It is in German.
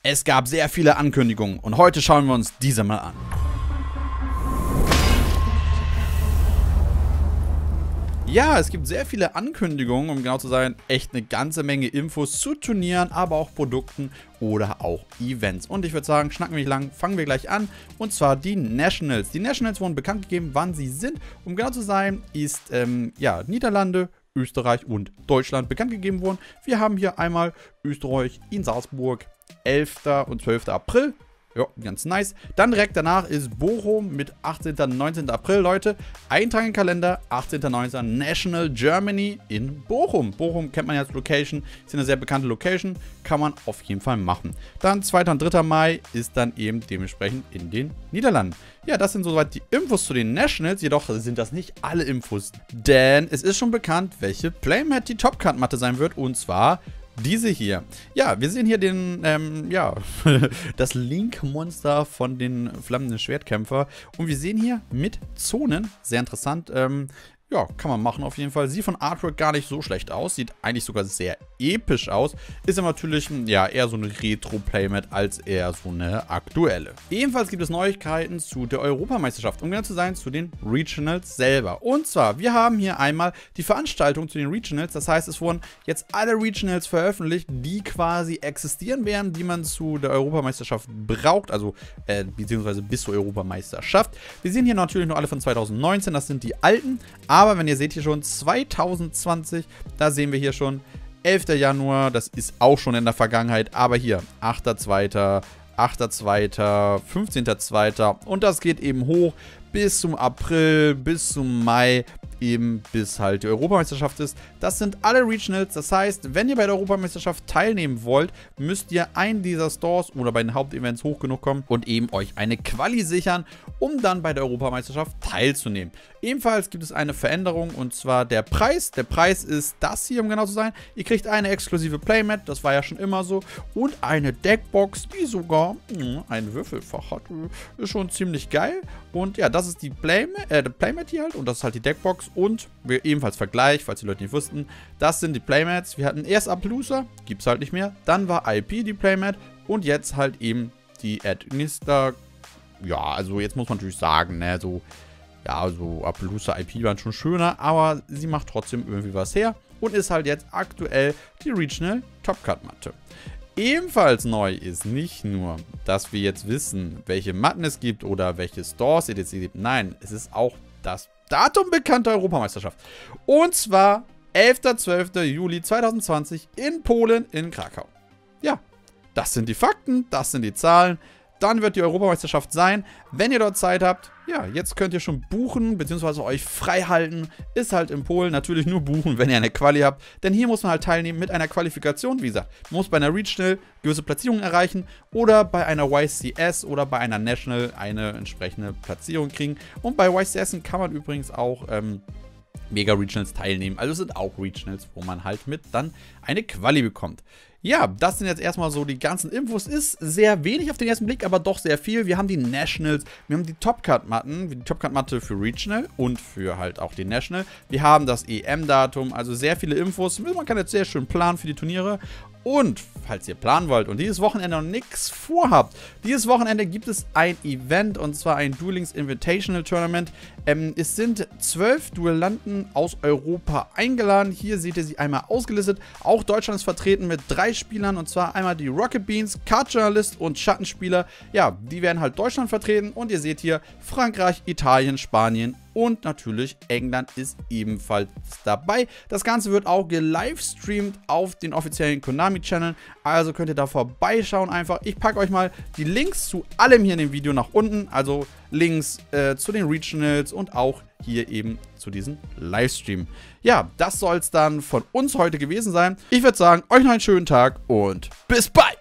Es gab sehr viele Ankündigungen und heute schauen wir uns diese mal an. Ja, es gibt sehr viele Ankündigungen, um genau zu sein, echt eine ganze Menge Infos zu Turnieren, aber auch Produkten oder auch Events. Und ich würde sagen, schnacken wir nicht lang, fangen wir gleich an. Und zwar die Nationals. Die Nationals wurden bekannt gegeben, wann sie sind. Um genau zu sein, ist Niederlande, Österreich und Deutschland bekannt gegeben worden. Wir haben hier einmal Österreich in Salzburg, 11. und 12. April. Ja, ganz nice. Dann direkt danach ist Bochum mit 18. und 19. April, Leute. Eintragen im Kalender, 18.19. National Germany in Bochum. Bochum kennt man ja als Location, ist eine sehr bekannte Location, kann man auf jeden Fall machen. Dann 2. und 3. Mai ist dann eben dementsprechend in den Niederlanden. Ja, das sind soweit die Infos zu den Nationals, jedoch sind das nicht alle Infos, denn es ist schon bekannt, welche Playmat die Top-Card-Matte sein wird, und zwar diese hier. Ja, wir sehen hier den, das Link-Monster von den flammenden Schwertkämpfer. Und wir sehen hier mit Zonen, sehr interessant, ja, kann man machen auf jeden Fall. Sieht von Artwork gar nicht so schlecht aus. Sieht eigentlich sogar sehr episch aus. Ist aber natürlich, ja, eher so eine Retro-Playmat als eher so eine aktuelle. Ebenfalls gibt es Neuigkeiten zu der Europameisterschaft. Um genau zu sein, zu den Regionals selber. Und zwar, wir haben hier einmal die Veranstaltung zu den Regionals. Das heißt, es wurden jetzt alle Regionals veröffentlicht, die quasi existieren werden, die man zu der Europameisterschaft braucht. Also, beziehungsweise bis zur Europameisterschaft. Wir sehen hier natürlich noch alle von 2019. Das sind die alten. Aber wenn ihr seht hier schon 2020, da sehen wir hier schon 11. Januar, das ist auch schon in der Vergangenheit, aber hier 8.2., 8.2., 15.2. und das geht eben hoch bis zum April, bis zum Mai, eben bis halt die Europameisterschaft ist. Das sind alle Regionals, das heißt, wenn ihr bei der Europameisterschaft teilnehmen wollt, müsst ihr einen dieser Stores oder bei den Hauptevents hoch genug kommen und eben euch eine Quali sichern, um dann bei der Europameisterschaft teilzunehmen. Ebenfalls gibt es eine Veränderung, und zwar der Preis. Der Preis ist das hier, um genau zu sein. Ihr kriegt eine exklusive Playmat, das war ja schon immer so, und eine Deckbox, die sogar ein Würfelfach hat. Ist schon ziemlich geil. Und ja, das ist die Playmat hier halt, und das ist halt die Deckbox. Und wir ebenfalls Vergleich, falls die Leute nicht wussten, das sind die Playmats. Wir hatten erst Appaloosa, gibt es halt nicht mehr. Dann war IP die Playmat und jetzt halt eben die Administer. Ja, also jetzt muss man natürlich sagen, ne, so, ja, so Appaloosa IP waren schon schöner, aber sie macht trotzdem irgendwie was her und ist halt jetzt aktuell die Regional Top Card Matte. Ebenfalls neu ist nicht nur, dass wir jetzt wissen, welche Matten es gibt oder welche Stores es gibt. Nein, es ist auch das Datum bekannter Europameisterschaft. Und zwar 11. 12. Juli 2020 in Polen, in Krakau. Ja, das sind die Fakten, das sind die Zahlen. Dann wird die Europameisterschaft sein. Wenn ihr dort Zeit habt, ja, jetzt könnt ihr schon buchen, beziehungsweise euch frei halten. Ist halt in Polen natürlich nur buchen, wenn ihr eine Quali habt. Denn hier muss man halt teilnehmen mit einer Qualifikation. Wie gesagt, man muss bei einer Regional gewisse Platzierungen erreichen oder bei einer YCS oder bei einer National eine entsprechende Platzierung kriegen. Und bei YCS kann man übrigens auch Mega Regionals teilnehmen. Also es sind auch Regionals, wo man halt mit dann eine Quali bekommt. Ja, das sind jetzt erstmal so die ganzen Infos. Ist sehr wenig auf den ersten Blick, aber doch sehr viel. Wir haben die Nationals, wir haben die Top-Card-Matten, die Top-Card-Matte für Regional und für halt auch die National. Wir haben das EM-Datum, also sehr viele Infos. Man kann jetzt sehr schön planen für die Turniere. Und falls ihr planen wollt und dieses Wochenende noch nichts vorhabt, dieses Wochenende gibt es ein Event, und zwar ein Duel Links Invitational Tournament. Es sind 12 Duellanten aus Europa eingeladen. Hier seht ihr sie einmal ausgelistet. Auch Deutschland ist vertreten mit 3 Spielern, und zwar einmal die Rocket Beans, Card Journalist und Schattenspieler. Ja, die werden halt Deutschland vertreten, und ihr seht hier Frankreich, Italien, Spanien und natürlich England ist ebenfalls dabei. Das Ganze wird auch gelivestreamt auf den offiziellen Konami-Channel. Also könnt ihr da vorbeischauen einfach. Ich packe euch mal die Links zu allem hier in dem Video nach unten. Also Links zu den Regionals und auch hier eben zu diesem Livestream. Ja, das soll es dann von uns heute gewesen sein. Ich würde sagen, euch noch einen schönen Tag und bis bald!